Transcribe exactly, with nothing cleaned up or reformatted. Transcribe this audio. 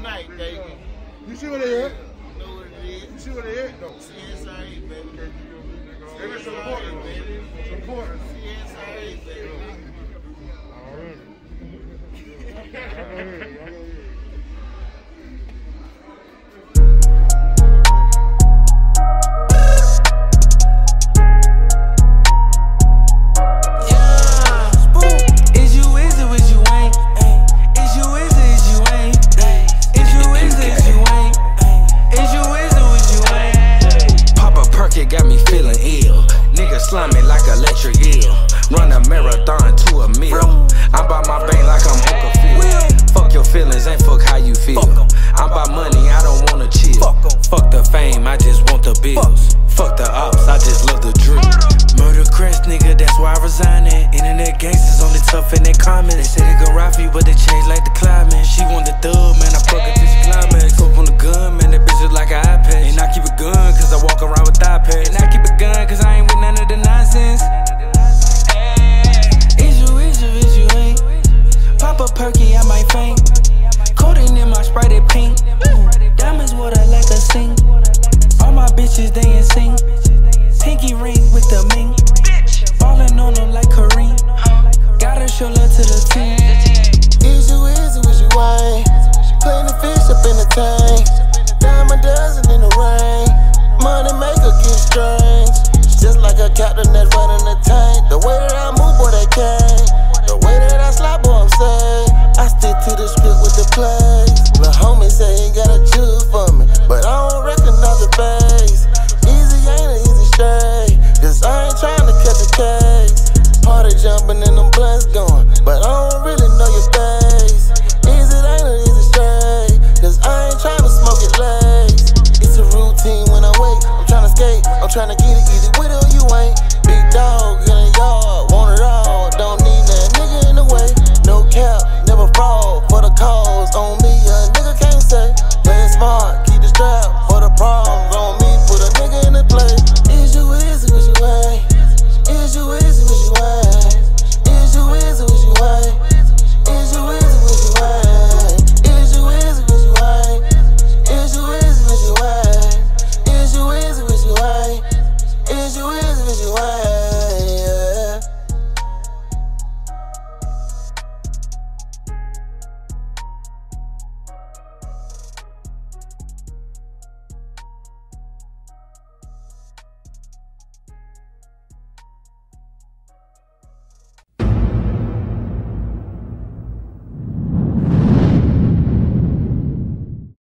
tonight, baby. You see what they at? You know what it is. You see what they at, though? C S R A, baby. They been supporting, baby. Supporting. C S R A, baby. Already. Got me feeling ill. Nigga slimy like electric eel. Run a marathon to a meal. I'm by my bank like I'm Uncle Phil. Fuck your feelings, ain't fuck how you feel. I'm by money, I don't wanna chill. Fuck the fame, I just want the bills. Fuck the ops, I just love the drill. Murder crest, nigga, that's why I resign it. Internet gangsters only tough in their comments. They say they gon' ride for you, but they change like the climate. She want the thug, man, I fuck her till she climax. Up on the gun, man, that bitch look like an iPad. And I keep a gun, cause I walk around with thigh pads. And I keep a gun, cause I ain't with none of the nonsense. Is you, is you, is you ain't? Pop a perky, I might faint. Codeine in my Sprite, it pink. Diamonds, what I like to sing. All my bitches, they in sync. Pinky ring with the mink. Ballin' on them like Kareem. Gotta show love to the team. Is you, is you, is you ain't? Playing the fish up in the tank. Diamond dozen in the rain. Money maker get strange. Just like a captain that's running the tank. The way that I move, boy, they can't. The way that I slap, boy, I'm saying. I stick to the script with the plays. Lil' homie say he gotta choose for me, but I don't recognize the face. Easy ain't an easy straight, cause I ain't trying to catch a case. Party jumping and them blunts going, but I don't really know your face. Easy ain't an easy straight, cause I ain't trying to smoke it late. It's a routine when I wake, I'm trying to skate, I'm trying to get it.